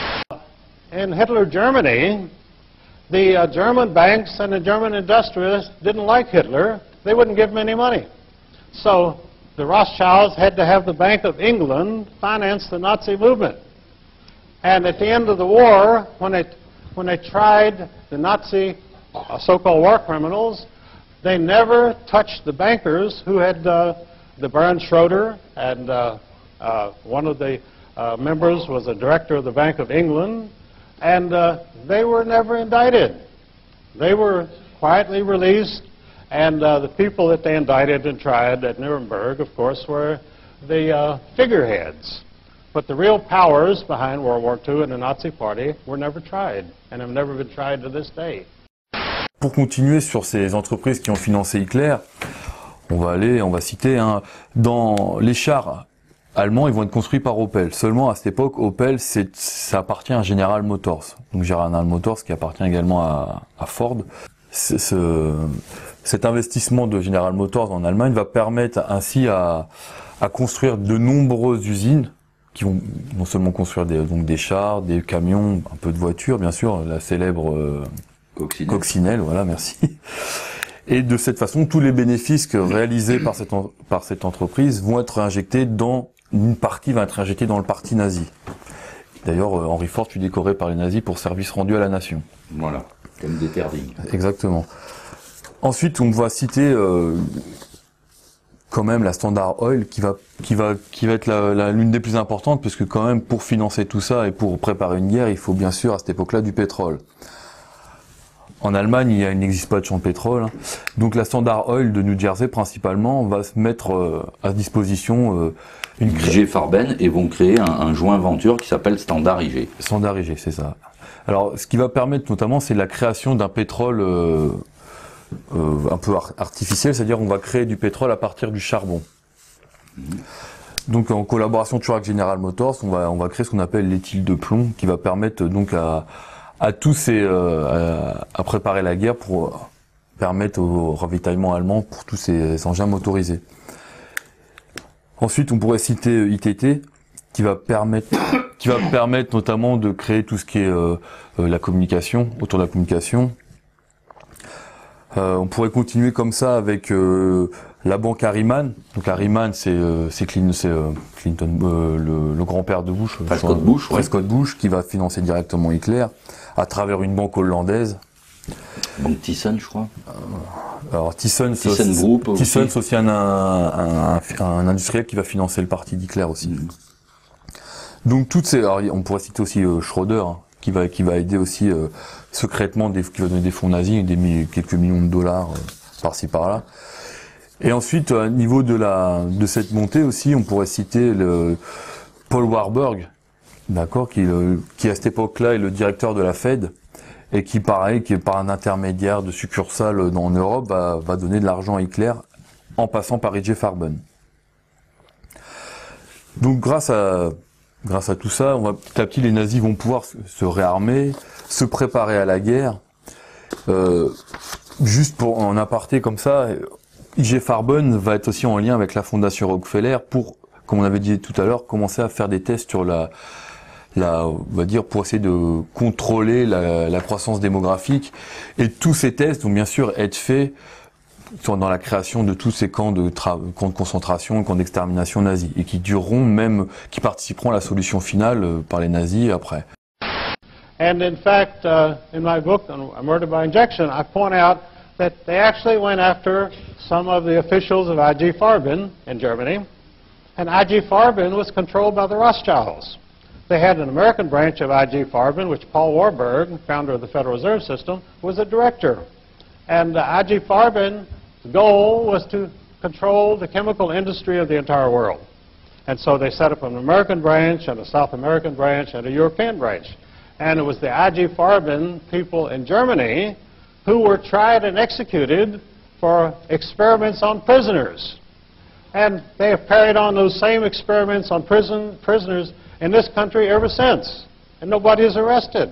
In Hitler Germany, the uh, German banks and the German industrialists didn't like Hitler. They wouldn't give him any money. So the Rothschilds had to have the Bank of England finance the Nazi movement. And at the end of the war, when they, when they tried the Nazi uh, so-called war criminals, they never touched the bankers who had uh, the Baron Schroeder, and uh, uh, one of the uh, members was a director of the Bank of England, and uh, they were never indicted. They were quietly released, and uh, the people that they indicted and tried at Nuremberg, of course, were the uh, figureheads. But the real powers behind World War Two and the Nazi Party were never tried, and have never been tried to this day. Pour continuer sur ces entreprises qui ont financé Hitler, on va aller, on va citer, hein, dans les chars allemands, ils vont être construits par Opel. Seulement à cette époque, Opel, c'est, ça appartient à General Motors. Donc General Motors qui appartient également à, à Ford. C'est, ce, cet investissement de General Motors en Allemagne va permettre ainsi à, à construire de nombreuses usines qui vont non seulement construire des, donc des chars, des camions, un peu de voitures, bien sûr, la célèbre euh, Coccinelle. Coccinelle, voilà, merci. Et de cette façon, tous les bénéfices que réalisés par cette, en, par cette entreprise vont être injectés dans, une partie va être injectée dans le parti nazi. D'ailleurs, Henry Ford fut décoré par les nazis pour service rendu à la nation. Voilà, comme des Terding. Exactement. Ensuite, on va citer euh, quand même la Standard Oil qui va qui va qui va être la, la, l'une des plus importantes, parce que quand même pour financer tout ça et pour préparer une guerre, il faut bien sûr à cette époque-là du pétrole. En Allemagne, il n'existe pas de champ de pétrole, hein. Donc la Standard Oil de New Jersey principalement va se mettre euh, à disposition euh, une I G Farben, et vont créer un, un joint venture qui s'appelle Standard I G. Standard I G, c'est ça. Alors, ce qui va permettre notamment, c'est la création d'un pétrole euh, euh, un peu ar artificiel, c'est-à-dire on va créer du pétrole à partir du charbon. Mmh. Donc, en collaboration toujours avec General Motors, on va on va créer ce qu'on appelle l'éthyle de plomb, qui va permettre donc à à tous ces euh, à, à préparer la guerre pour euh, permettre au ravitaillement allemand pour tous ces engins motorisés. Ensuite, on pourrait citer I T T, qui va permettre qui va permettre notamment de créer tout ce qui est euh, euh, la communication, autour de la communication. Euh, on pourrait continuer comme ça avec euh, la banque Harriman. Donc Harriman, c'est euh, c'est Clinton, c'est euh, Clinton euh, le, le grand-père de Bush, Prescott Bush, Prescott ouais. Bush, qui va financer directement Hitler à travers une banque hollandaise. Banque Thyssen, je crois. Euh, alors Thyssen, Thyssen Group. Thyssen, c'est aussi un, un, un, un industriel qui va financer le parti d'Hitler aussi. Mmh. Donc toutes ces, alors, on pourrait citer aussi euh, Schroeder, hein, qui va qui va aider aussi euh, secrètement, des, qui va donner des fonds nazis, des quelques millions de dollars euh, par-ci par-là. Et ensuite, au niveau de la de cette montée aussi, on pourrait citer le Paul Warburg, d'accord, qui le, qui à cette époque-là est le directeur de la Fed, et qui pareil, qui par un intermédiaire de succursale en Europe va, va donner de l'argent à Hitler en passant par I G Farben. Donc grâce à grâce à tout ça, on va petit à petit les nazis vont pouvoir se, se réarmer, se préparer à la guerre. Euh, juste pour en aparté comme ça, I G Farben va être aussi en lien avec la fondation Rockefeller pour, comme on avait dit tout à l'heure, commencer à faire des tests sur la la, on va dire, pour essayer de contrôler la, la croissance démographique. Et tous ces tests vont bien sûr être faits dans la création de tous ces camps de, camps de concentration, camps d'extermination nazis, et qui dureront même, qui participeront à la solution finale euh, par les nazis après. And in fact, uh, in my book, on Murder by Injection, I point out that they actually went after some of the officials of I G Farben in Germany, and I G Farben was controlled by the Rothschilds. They had an American branch of I G Farben, which Paul Warburg, founder of the Federal Reserve System, was a director. And uh, I G Farben's goal was to control the chemical industry of the entire world. And so they set up an American branch and a South American branch and a European branch. And it was the I G Farben people in Germany who were tried and executed for experiments on prisoners. And they have carried on those same experiments on prison, prisoners in this country ever since. And nobody is arrested.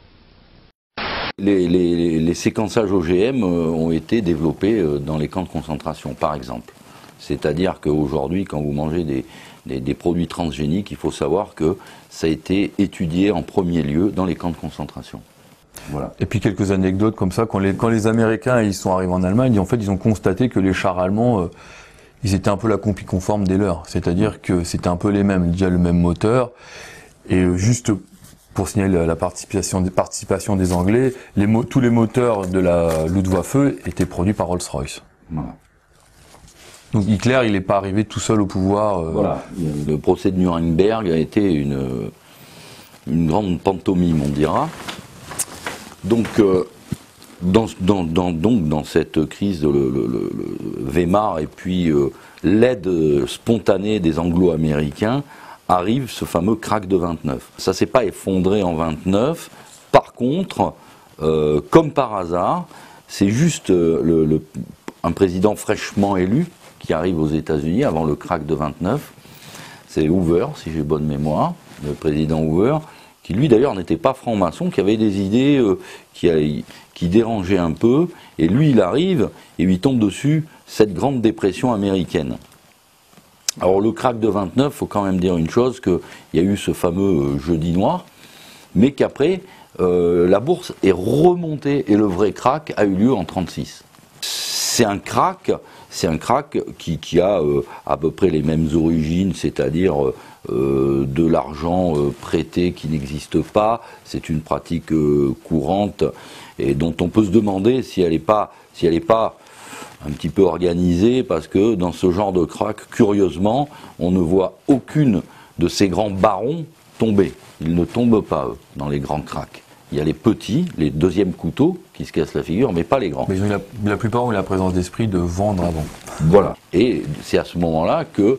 Les, les, les séquençages O G M euh, ont été développés euh, dans les camps de concentration, par exemple. C'est-à-dire qu'aujourd'hui, quand vous mangez des, des, des produits transgéniques, il faut savoir que ça a été étudié en premier lieu dans les camps de concentration. Voilà. Et puis quelques anecdotes comme ça, quand les, quand les Américains ils sont arrivés en Allemagne, en fait ils ont constaté que les chars allemands, euh, ils étaient un peu la copie conforme des leurs. C'est-à-dire que c'était un peu les mêmes, déjà le même moteur, et euh, juste... Pour signaler la participation des, participation des Anglais, les mo tous les moteurs de la Luftwaffe étaient produits par Rolls-Royce. Voilà. Donc Hitler, il n'est pas arrivé tout seul au pouvoir. Euh... Voilà. Le procès de Nuremberg a été une, une grande pantomime, on dira. Donc, euh, dans, dans, dans, donc, dans cette crise, le, le, le, le Weimar et puis euh, l'aide spontanée des Anglo-Américains, arrive ce fameux crack de vingt-neuf. Ça ne s'est pas effondré en vingt-neuf. Par contre, euh, comme par hasard, c'est juste euh, le, le, un président fraîchement élu qui arrive aux États-Unis avant le crack de vingt-neuf. C'est Hoover, si j'ai bonne mémoire, le président Hoover, qui lui d'ailleurs n'était pas franc-maçon, qui avait des idées euh, qui, a, qui dérangeaient un peu. Et lui, il arrive et lui tombe dessus cette grande dépression américaine. Alors le crack de vingt-neuf, il faut quand même dire une chose, qu'il y a eu ce fameux jeudi noir, mais qu'après, euh, la bourse est remontée et le vrai crack a eu lieu en trente-six. C'est un crack, c'est un crack qui, qui a euh, à peu près les mêmes origines, c'est-à-dire euh, de l'argent euh, prêté qui n'existe pas, c'est une pratique euh, courante et dont on peut se demander si elle n'est pas, si elle n'est pas un petit peu organisé, parce que dans ce genre de crack, curieusement, on ne voit aucune de ces grands barons tomber. Ils ne tombent pas, eux, dans les grands cracks. Il y a les petits, les deuxièmes couteaux, qui se cassent la figure, mais pas les grands. Mais la, la plupart ont la présence d'esprit de vendre avant. Voilà. Et c'est à ce moment-là que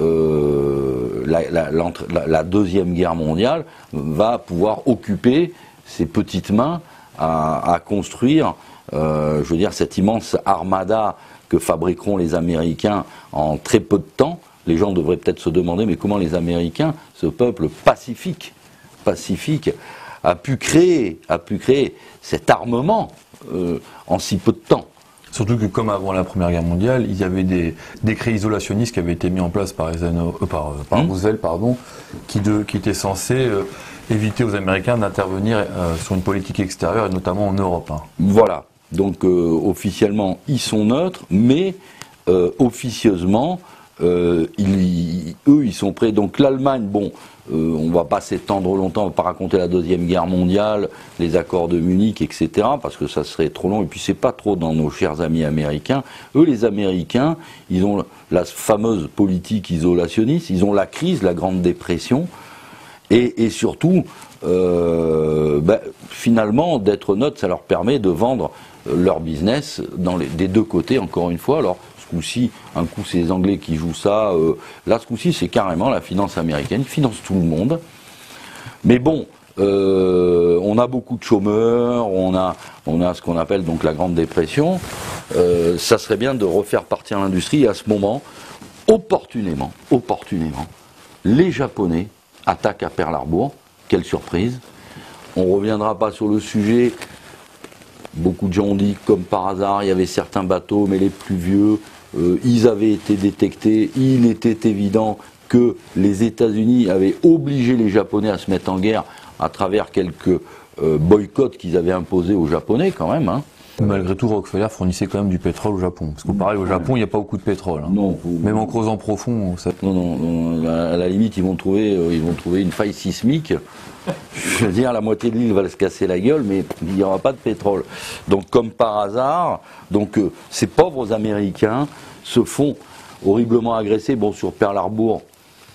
euh, la, la, la, la Deuxième Guerre mondiale va pouvoir occuper ses petites mains à, à construire Euh, je veux dire, cette immense armada que fabriqueront les Américains en très peu de temps. Les gens devraient peut-être se demander, mais comment les Américains, ce peuple pacifique, pacifique, a pu créer, a pu créer cet armement euh, en si peu de temps. Surtout que comme avant la Première Guerre mondiale, il y avait des décrets isolationnistes qui avaient été mis en place par, euh, par, par mmh. Roosevelt, pardon, qui, de, qui étaient censés euh, éviter aux Américains d'intervenir euh, sur une politique extérieure, et notamment en Europe. Hein. Voilà. Donc euh, officiellement, ils sont neutres, mais euh, officieusement, euh, ils, eux, ils sont prêts. Donc l'Allemagne, bon, euh, on ne va pas s'étendre longtemps, on ne va pas raconter la Deuxième Guerre mondiale, les accords de Munich, et cetera, parce que ça serait trop long, et puis c'est pas trop dans nos chers amis américains. Eux, les Américains, ils ont la fameuse politique isolationniste, ils ont la crise, la Grande Dépression, et, et surtout, euh, ben, finalement, d'être neutre, ça leur permet de vendre leur business dans les, des deux côtés, encore une fois. Alors, ce coup-ci, un coup, c'est les Anglais qui jouent ça. Euh, là, ce coup-ci, c'est carrément la finance américaine qui finance tout le monde. Mais bon, euh, on a beaucoup de chômeurs, on a, on a ce qu'on appelle donc la Grande Dépression. Euh, ça serait bien de refaire partir l'industrie. Et à ce moment, opportunément, opportunément, les Japonais attaquent à Pearl Harbor. Quelle surprise. On ne reviendra pas sur le sujet. Beaucoup de gens ont dit, comme par hasard, il y avait certains bateaux, mais les plus vieux, euh, ils avaient été détectés. Il était évident que les États-Unis avaient obligé les Japonais à se mettre en guerre à travers quelques euh, boycotts qu'ils avaient imposés aux Japonais quand même. Hein. Malgré tout, Rockefeller fournissait quand même du pétrole au Japon. Parce que pareil, au Japon, il n'y a pas beaucoup de pétrole. Hein. Non, même en creusant profond, ça... non, non, non, à la limite, ils vont trouver, euh, ils vont trouver une faille sismique. Je veux dire, la moitié de l'île va se casser la gueule, mais il n'y aura pas de pétrole. Donc, comme par hasard, donc euh, ces pauvres Américains se font horriblement agresser. Bon, sur Pearl Harbor,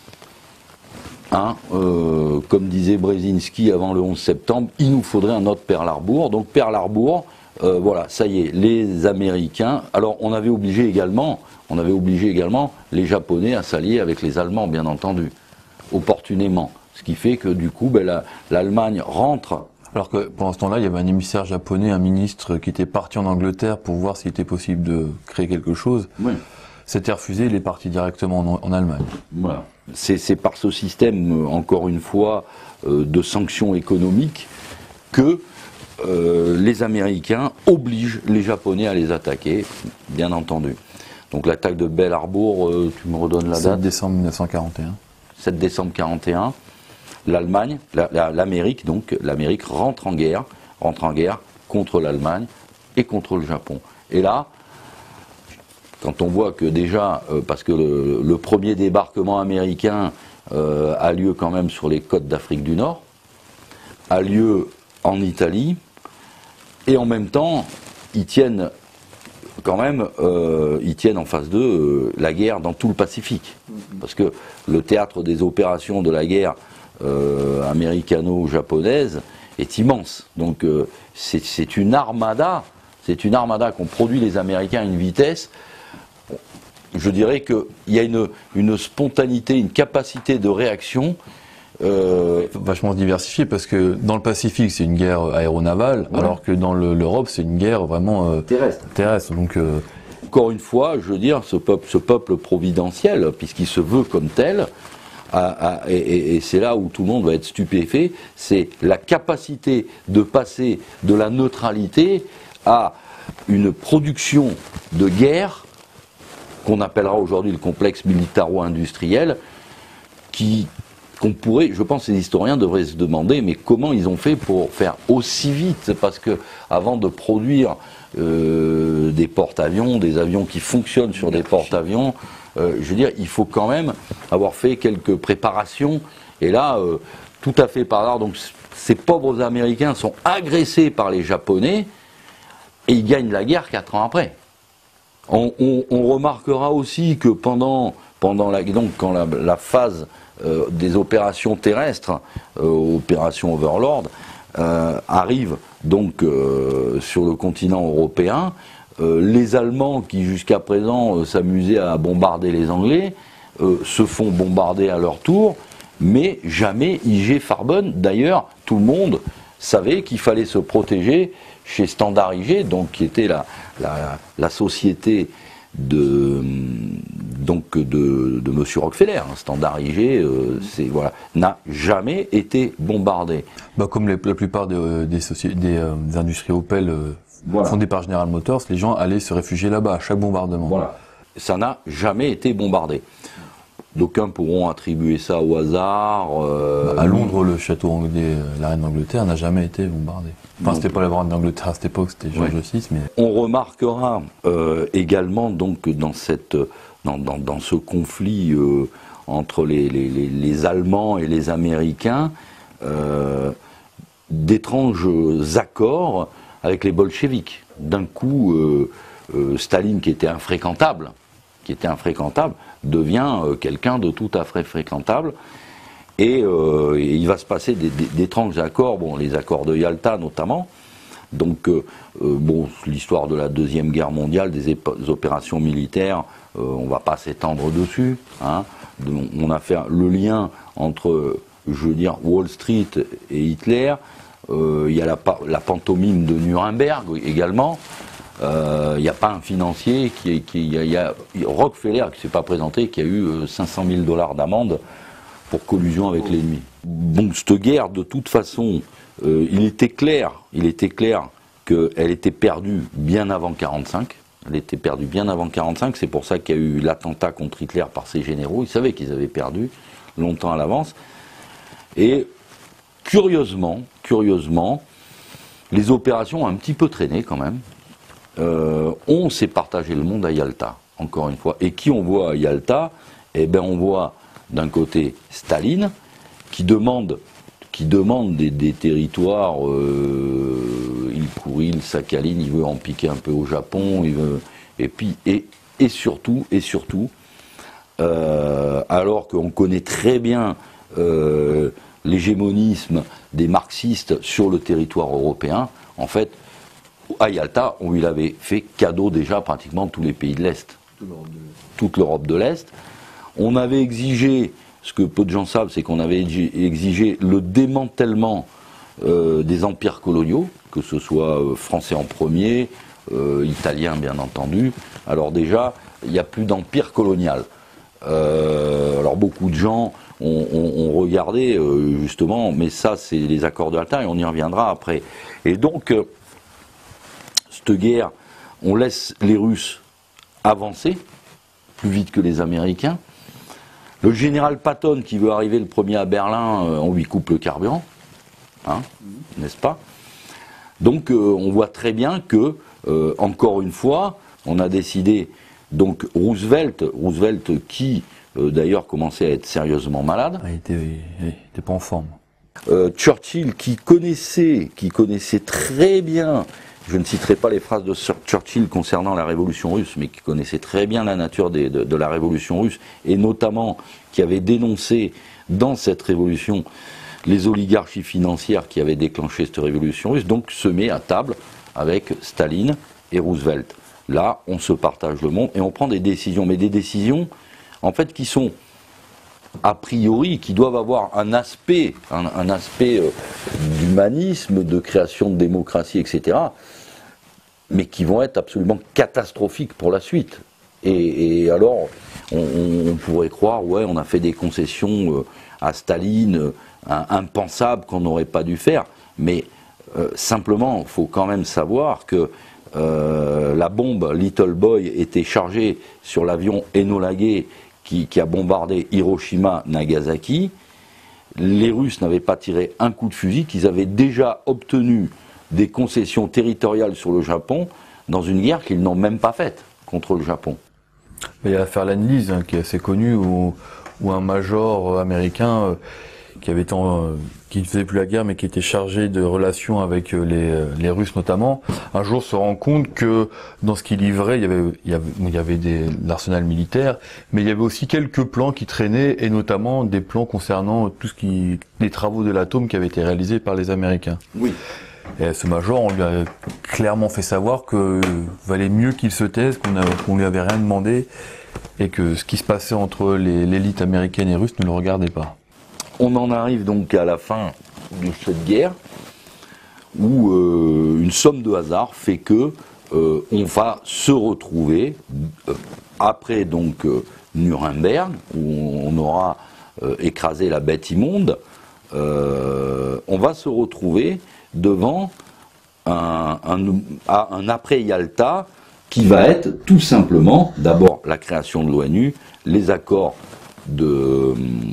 hein, euh, comme disait Brzezinski avant le onze septembre, il nous faudrait un autre Pearl Harbor. Donc, Pearl Harbor. Euh, voilà, ça y est, les Américains. Alors, on avait obligé également, on avait obligé également les Japonais à s'allier avec les Allemands, bien entendu, opportunément. Ce qui fait que du coup, ben, la, l'Allemagne rentre. Alors que pendant ce temps-là, il y avait un émissaire japonais, un ministre qui était parti en Angleterre pour voir s'il était possible de créer quelque chose. Oui. C'était refusé, il est parti directement en, en Allemagne. Voilà. C'est, c'est par ce système, encore une fois, euh, de sanctions économiques que Euh, les Américains obligent les Japonais à les attaquer, bien entendu. Donc l'attaque de Pearl Harbor, euh, tu me redonnes la date ? sept décembre mille neuf cent quarante et un. sept décembre quarante et un. L'Allemagne, la, la, l'Amérique donc, l'Amérique rentre en guerre, rentre en guerre contre l'Allemagne et contre le Japon. Et là, quand on voit que déjà, euh, parce que le, le premier débarquement américain euh, a lieu quand même sur les côtes d'Afrique du Nord, a lieu en Italie, et en même temps, ils tiennent quand même, euh, ils tiennent en face d'eux euh, la guerre dans tout le Pacifique. Parce que le théâtre des opérations de la guerre euh, américano-japonaise est immense. Donc euh, c'est, c'est une armada, c'est une armada qu'ont produit les Américains à une vitesse. Je dirais qu'il y a une, une spontanéité, une capacité de réaction Euh, vachement diversifié, parce que dans le Pacifique c'est une guerre aéronavale, ouais. alors que dans le, l'Europe c'est une guerre vraiment euh, terrestre. terrestre. Donc, euh... encore une fois, je veux dire, ce peuple, ce peuple providentiel, puisqu'il se veut comme tel, a, a, et, et c'est là où tout le monde va être stupéfait, c'est la capacité de passer de la neutralité à une production de guerre qu'on appellera aujourd'hui le complexe militaro-industriel, qui qu'on pourrait, je pense que les historiens devraient se demander, mais comment ils ont fait pour faire aussi vite ? Parce que avant de produire euh, des porte-avions, des avions qui fonctionnent sur des porte-avions, euh, je veux dire, il faut quand même avoir fait quelques préparations. Et là, euh, tout à fait par hasard, donc ces pauvres Américains sont agressés par les Japonais et ils gagnent la guerre quatre ans après. On, on, on remarquera aussi que pendant, pendant la, donc quand la, la phase Euh, des opérations terrestres, euh, opération Overlord, euh, arrivent donc euh, sur le continent européen. Euh, les Allemands, qui jusqu'à présent euh, s'amusaient à bombarder les Anglais, euh, se font bombarder à leur tour, mais jamais I G Farben. D'ailleurs, tout le monde savait qu'il fallait se protéger chez Standard I G, donc qui était la, la, la société de donc de, de Monsieur Rockefeller, hein, Standard I G, euh, c'est voilà, n'a jamais été bombardé. Bah comme les, la plupart des, des, sociétés, des, euh, des industries Opel euh, voilà. fondées par General Motors, les gens allaient se réfugier là-bas à chaque bombardement. Voilà, ça n'a jamais été bombardé. D'aucuns pourront attribuer ça au hasard. Euh, bah, à Londres, le château de la reine d'Angleterre n'a jamais été bombardé. Enfin, c'était pas la reine d'Angleterre à cette époque, c'était George ouais. six. Mais... On remarquera euh, également donc dans cette dans, dans, dans ce conflit euh, entre les, les, les, les Allemands et les Américains euh, d'étranges accords avec les bolcheviks. D'un coup, euh, euh, Staline, qui était infréquentable, qui était infréquentable, devient euh, quelqu'un de tout à fait fréquentable. Et, euh, et il va se passer des, des, d'étranges accords, bon, les accords de Yalta notamment. Donc, euh, euh, bon, l'histoire de la Deuxième Guerre mondiale, des, épo- des opérations militaires, euh, on ne va pas s'étendre dessus. Hein. On a fait le lien entre, je veux dire, Wall Street et Hitler. Euh, il y a la, la pantomime de Nuremberg également. Il euh, n'y a pas un financier qui, qui il y a, il y a Rockefeller qui ne s'est pas présenté, qui a eu euh, cinq cent mille dollars d'amende pour collusion avec l'ennemi. Bon, cette guerre, de toute façon, euh, il était clair, il était clair qu'elle était perdue bien avant quarante-cinq. Elle était perdue bien avant quarante-cinq, c'est pour ça qu'il y a eu l'attentat contre Hitler par ses généraux. Ils savaient qu'ils avaient perdu longtemps à l'avance. Et curieusement, curieusement, les opérations ont un petit peu traîné quand même. Euh, on s'est partagé le monde à Yalta, encore une fois. Et qui on voit à Yalta? Eh bien, on voit d'un côté Staline, qui demande, qui demande des, des territoires, euh, il Kouril, Sakhaline, il veut en piquer un peu au Japon, il veut, et puis, et, et surtout, et surtout, euh, alors qu'on connaît très bien euh, l'hégémonisme des marxistes sur le territoire européen, en fait, à Yalta, on lui avait fait cadeau déjà pratiquement tous les pays de l'Est, toute l'Europe de l'Est. On avait exigé, ce que peu de gens savent, c'est qu'on avait exigé le démantèlement euh, des empires coloniaux, que ce soit euh, français en premier, euh, italien bien entendu. Alors déjà, il n'y a plus d'empire colonial. Euh, alors beaucoup de gens ont, ont, ont regardé euh, justement, mais ça c'est les accords de Yalta et on y reviendra après. Et donc, euh, cette guerre, on laisse les Russes avancer plus vite que les Américains. Le général Patton qui veut arriver le premier à Berlin, euh, on lui coupe le carburant, hein, mmh. n'est-ce pas? Donc euh, on voit très bien que, euh, encore une fois, on a décidé, donc Roosevelt, Roosevelt qui euh, d'ailleurs commençait à être sérieusement malade. Il était, il était pas en forme. Euh, Churchill qui connaissait, qui connaissait très bien, je ne citerai pas les phrases de Sir Churchill concernant la révolution russe, mais qui connaissait très bien la nature des, de, de la révolution russe, et notamment qui avait dénoncé dans cette révolution les oligarchies financières qui avaient déclenché cette révolution russe, donc se met à table avec Staline et Roosevelt. Là, on se partage le monde et on prend des décisions, mais des décisions en fait qui sont a priori, qui doivent avoir un aspect, un, un aspect euh, d'humanisme, de création de démocratie, et cetera, mais qui vont être absolument catastrophiques pour la suite. Et, et alors, on, on pourrait croire, ouais, on a fait des concessions euh, à Staline, euh, impensables qu'on n'aurait pas dû faire, mais euh, simplement, il faut quand même savoir que euh, la bombe Little Boy était chargée sur l'avion Enola Gay qui, qui a bombardé Hiroshima, Nagasaki. Les Russes n'avaient pas tiré un coup de fusil, qu'ils avaient déjà obtenu des concessions territoriales sur le Japon dans une guerre qu'ils n'ont même pas faite contre le Japon. Il y a l'affaire Lend-Lease hein, qui est assez connue, où, où un major américain euh, qui avait été en, euh, qui ne faisait plus la guerre mais qui était chargé de relations avec euh, les, euh, les Russes notamment, un jour se rend compte que dans ce qu'il livrait, il y avait, il y avait, il y avait des, l'arsenal militaire, mais il y avait aussi quelques plans qui traînaient, et notamment des plans concernant tout ce qui, les travaux de l'atome qui avaient été réalisés par les Américains. Oui. Et à ce major, on lui a clairement fait savoir que valait mieux qu'il se taise, qu'on a, qu'on lui avait rien demandé, et que ce qui se passait entre les, l'élite américaine et russe ne le regardait pas. On en arrive donc à la fin de cette guerre, où euh, une somme de hasard fait que euh, on va se retrouver euh, après donc euh, Nuremberg, où on aura euh, écrasé la bête immonde. Euh, on va se retrouver devant un, un, un après-Yalta qui va être tout simplement, d'abord la création de l'ONU, les accords de,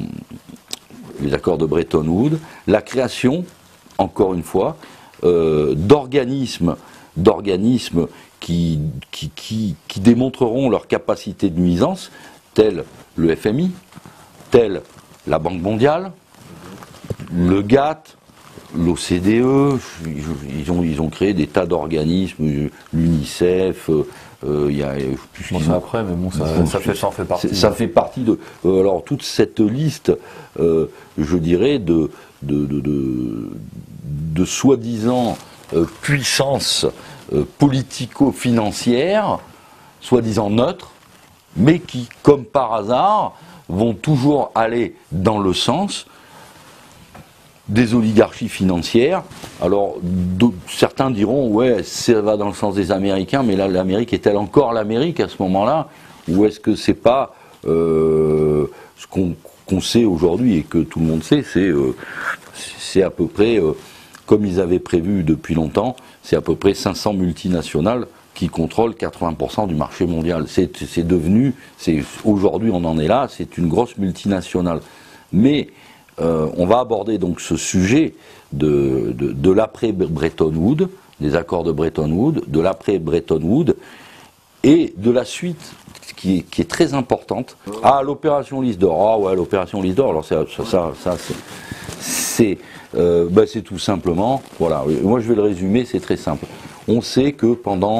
les accords de Bretton Woods, la création, encore une fois, euh, d'organismes, d'organismes qui, qui, qui, qui démontreront leur capacité de nuisance, tels le F M I, tels la Banque mondiale, le G A T T, l'O C D E, ils ont, ils ont créé des tas d'organismes, l'UNICEF, euh, il y a... Je sais après, mais bon, ça, ça, ça, fait, ça en fait partie. Ça fait partie de... Euh, alors, toute cette liste, euh, je dirais, de, de, de, de, de soi-disant euh, puissances euh, politico-financières, soi-disant neutres, mais qui, comme par hasard, vont toujours aller dans le sens des oligarchies financières. Alors, certains diront, ouais, ça va dans le sens des Américains, mais là, l'Amérique est-elle encore l'Amérique à ce moment-là? Ou est-ce que c'est pas euh, ce qu'on qu'on sait aujourd'hui et que tout le monde sait, c'est euh, c'est à peu près, euh, comme ils avaient prévu depuis longtemps, c'est à peu près cinq cents multinationales qui contrôle quatre-vingts pour cent du marché mondial. C'est, c'est devenu, c'est, aujourd'hui on en est là, c'est une grosse multinationale. Mais euh, on va aborder donc ce sujet de, de, de l'après-Bretton Woods, des accords de Bretton Woods, de l'après-Bretton Woods, et de la suite qui est, qui est très importante. Ah, l'opération Lys d'Or. Ah ouais, l'opération Lys d'Or, alors ça, ça, ça, ça c'est... c'est euh, bah, c'est tout simplement, voilà, moi je vais le résumer, c'est très simple. On sait que pendant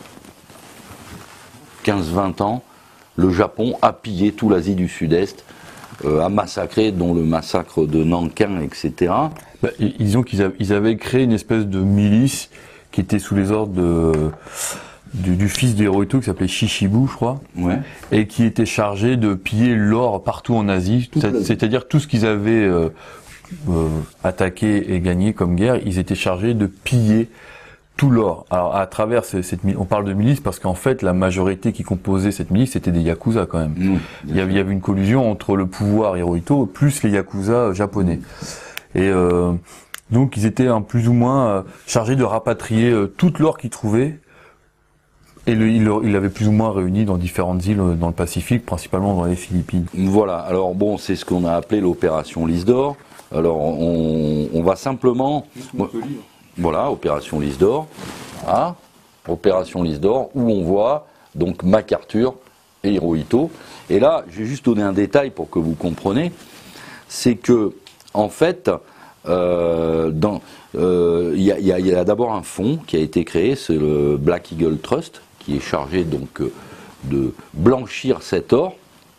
quinze vingt ans, le Japon a pillé toute l'Asie du Sud-Est, euh, a massacré, dont le massacre de Nankin, et cetera. Bah, disons qu'ils avaient, ils avaient créé une espèce de milice qui était sous les ordres de, du, du fils de Hirohito, qui s'appelait Shishibu, je crois, Ouais. et qui était chargé de piller l'or partout en Asie, c'est, c'est-à-dire tout ce qu'ils avaient euh, euh, attaqué et gagné comme guerre, ils étaient chargés de piller tout l'or. Alors à travers ce, cette on parle de milice parce qu'en fait la majorité qui composait cette milice c'était des yakuza quand même. Mmh, il, y avait, il y avait une collusion entre le pouvoir Hirohito plus les yakuza japonais. Et euh, donc ils étaient hein, plus ou moins euh, chargés de rapatrier euh, toute l'or qu'ils trouvaient. Et le, il, il l'avait plus ou moins réuni dans différentes îles euh, dans le Pacifique, principalement dans les Philippines. Voilà. Alors bon, c'est ce qu'on a appelé l'opération Lys d'Or. Alors on, on va simplement. Voilà, opération Lys d'Or. Ah, opération Lys d'Or, où on voit donc MacArthur et Hirohito. Et là, je vais juste donner un détail pour que vous compreniez. C'est que, en fait, euh, dans, euh, y a, y a, y a d'abord un fonds qui a été créé, c'est le Black Eagle Trust, qui est chargé donc de blanchir cet or.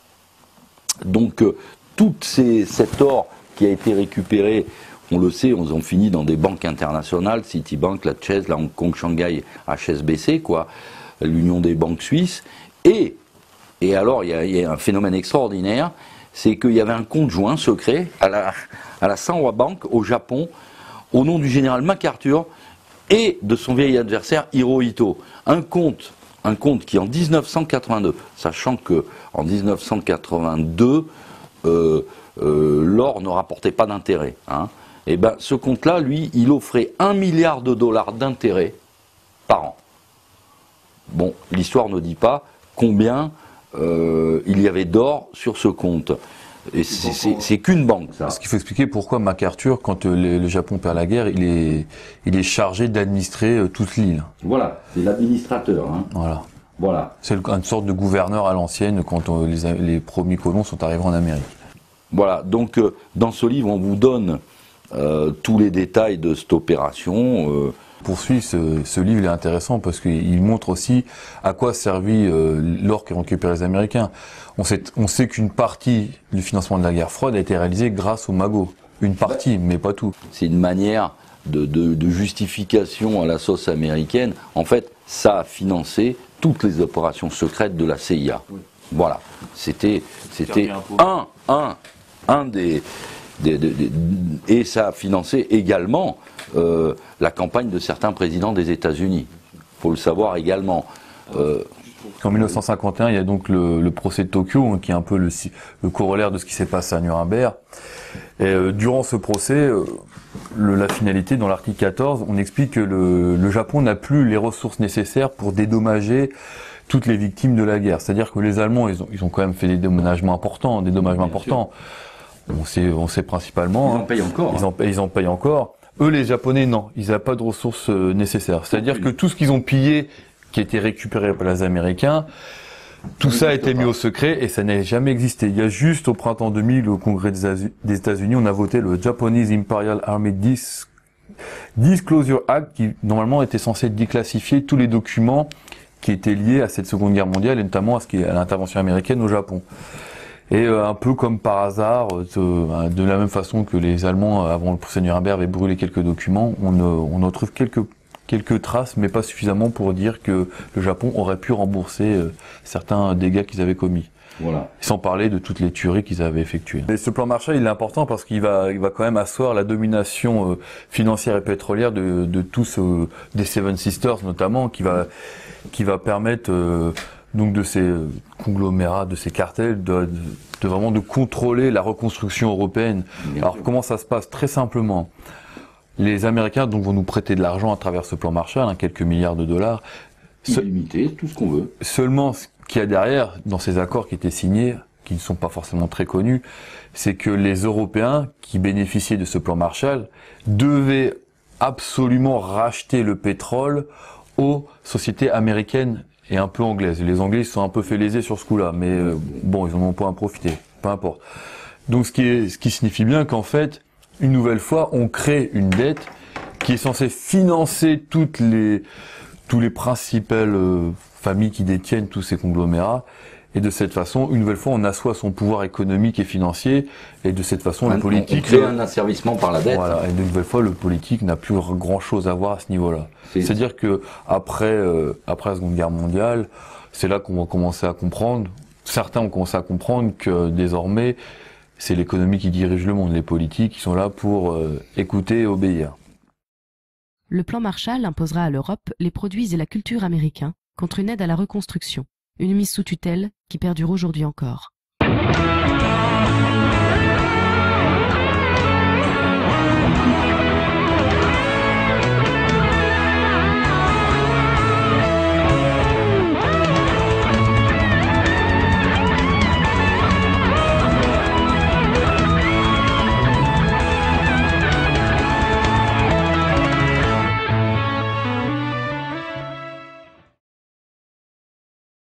Donc, tout ces, cet or qui a été récupéré, on le sait, on en finit dans des banques internationales, Citibank, la Chase, la Hong Kong, Shanghai, H S B C, quoi, l'Union des banques suisses. Et, et alors, il y, y a un phénomène extraordinaire, c'est qu'il y avait un compte joint secret à la, à la Sanwa Bank au Japon, au nom du général MacArthur et de son vieil adversaire Hirohito. Un compte, un compte qui en dix-neuf cent quatre-vingt-deux, sachant que en dix-neuf cent quatre-vingt-deux, euh, euh, l'or ne rapportait pas d'intérêt, hein. Et ben, ce compte-là, lui, il offrait un milliard de dollars d'intérêt par an. Bon, l'histoire ne dit pas combien euh, il y avait d'or sur ce compte. Et c'est, c'est, c'est qu'une banque, ça. Parce qu'il faut expliquer pourquoi MacArthur, quand euh, le, le Japon perd la guerre, il est, il est chargé d'administrer euh, toute l'île. Voilà, c'est l'administrateur. Hein. Voilà. Voilà. C'est le, une sorte de gouverneur à l'ancienne quand on, les, les premiers colons sont arrivés en Amérique. Voilà, donc euh, dans ce livre, on vous donne Euh, tous les détails de cette opération. Euh. Poursuit ce, ce livre, il est intéressant parce qu'il montre aussi à quoi servit euh, l'or qu'ont récupéré les Américains. On sait, on sait qu'une partie du financement de la guerre froide a été réalisée grâce aux magots. Une partie, ouais. Mais pas tout. C'est une manière de, de, de justification à la sauce américaine. En fait, ça a financé toutes les opérations secrètes de la C I A. Oui. Voilà. C'était, c'était un, un, un des... Des, des, des, et ça a financé également euh, la campagne de certains présidents des États-Unis. Il faut le savoir également. Euh, en mille neuf cent cinquante et un, il y a donc le, le procès de Tokyo, hein, qui est un peu le, le corollaire de ce qui s'est passé à Nuremberg. Et euh, durant ce procès, euh, le, la finalité, dans l'article quatorze, on explique que le, le Japon n'a plus les ressources nécessaires pour dédommager toutes les victimes de la guerre. C'est-à-dire que les Allemands, ils ont, ils ont quand même fait des dédommagements importants, des dommages importants. On sait, on sait principalement. Ils en payent encore. Ils en, ils en payent encore. Eux, les Japonais, non. Ils n'ont pas de ressources euh, nécessaires. C'est-à-dire oui. que tout ce qu'ils ont pillé, qui a été récupéré par les Américains, tout ça, ça a été pas. mis au secret et ça n'a jamais existé. Il y a juste au printemps deux mille, au Congrès des États-Unis, on a voté le Japanese Imperial Army Dis Disclosure Act, qui normalement était censé déclassifier tous les documents qui étaient liés à cette Seconde Guerre mondiale et notamment à, ce qui est à l'intervention américaine au Japon. Et euh, un peu comme par hasard, euh, de la même façon que les Allemands, avant le procès de Nuremberg, avaient brûlé quelques documents, on, euh, on en trouve quelques, quelques traces, mais pas suffisamment pour dire que le Japon aurait pu rembourser euh, certains dégâts qu'ils avaient commis. Voilà. Sans parler de toutes les tueries qu'ils avaient effectuées. Et ce plan Marshall, il est important parce qu'il va, il va quand même asseoir la domination euh, financière et pétrolière de, de tous, euh, des Seven Sisters notamment, qui va, qui va permettre... Euh, donc de ces conglomérats, de ces cartels, de, de, de vraiment de contrôler la reconstruction européenne. Bien Alors sûr. Comment ça se passe? Très simplement. Les Américains donc vont nous prêter de l'argent à travers ce plan Marshall, hein, quelques milliards de dollars. illimité, tout ce qu'on veut. Seulement, ce qu'il y a derrière, dans ces accords qui étaient signés, qui ne sont pas forcément très connus, c'est que les Européens qui bénéficiaient de ce plan Marshall devaient absolument racheter le pétrole aux sociétés américaines et un peu anglaises. Les Anglais se sont un peu fait léser sur ce coup-là, mais euh, bon, ils en ont pas à profiter, peu importe. Donc ce qui est, ce qui signifie bien qu'en fait, une nouvelle fois, on crée une dette qui est censée financer toutes les, tous les principales euh, familles qui détiennent tous ces conglomérats. Et de cette façon, une nouvelle fois, on assoit son pouvoir économique et financier. Et de cette façon, un, le politique... On crée un asservissement par la dette. Voilà. Et de nouvelle fois, le politique n'a plus grand-chose à voir à ce niveau-là. C'est-à-dire que après, euh, après la Seconde Guerre mondiale, c'est là qu'on va commencer à comprendre, certains ont commencé à comprendre que désormais, c'est l'économie qui dirige le monde. Les politiques, qui sont là pour euh, écouter et obéir. Le plan Marshall imposera à l'Europe les produits et la culture américains contre une aide à la reconstruction. Une mise sous tutelle qui perdure aujourd'hui encore.